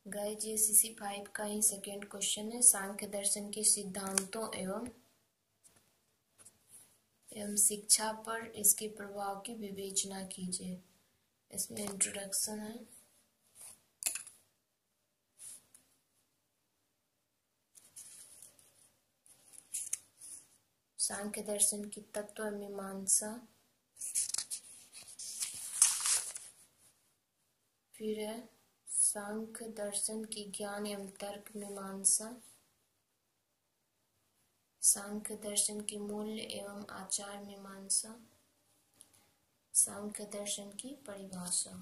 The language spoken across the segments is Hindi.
गाइस जीएससीसी 5 का ही सेकेंड क्वेश्चन है। सांख्य दर्शन के सिद्धांतों एवं शिक्षा पर इसके प्रभाव की विवेचना कीजिए। इसमें इंट्रोडक्शन है। सांख्य दर्शन की तत्व मीमांसा, फिर है सांख्य दर्शन की ज्ञान एवं तर्क मीमांसा, सांख्य दर्शन की मूल्य एवं आचार मीमांसा, सांख्य दर्शन की परिभाषा।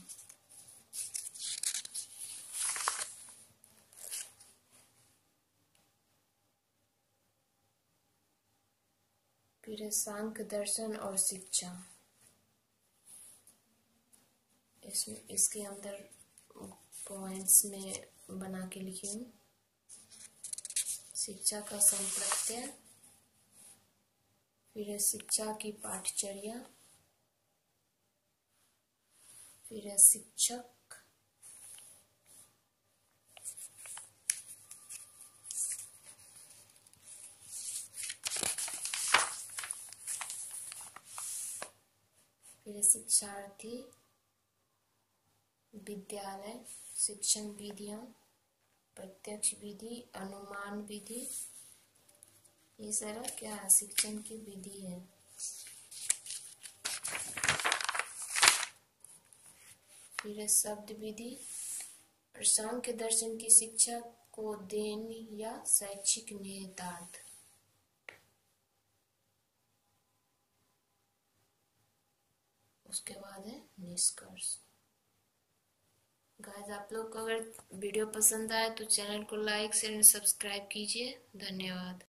फिर है सांख्य दर्शन और शिक्षा। इसके अंदर पॉइंट्स में बना के लिखी हूँ। शिक्षा का संप्रत्यय, फिर है शिक्षा की पाठचर्या, फिर है शिक्षक, फिर है शिक्षार्थी, विद्यालय, शिक्षण विधियां, प्रत्यक्ष विधि, अनुमान विधि, ये सारा क्या है? शिक्षण की विधि है। फिर है शब्द विधि और सांख्य दर्शन की शिक्षा को देन या शैक्षिक निहितार्थ। उसके बाद है निष्कर्ष। गाइस आप लोग को अगर वीडियो पसंद आए तो चैनल को लाइक शेयर एंड सब्सक्राइब कीजिए। धन्यवाद।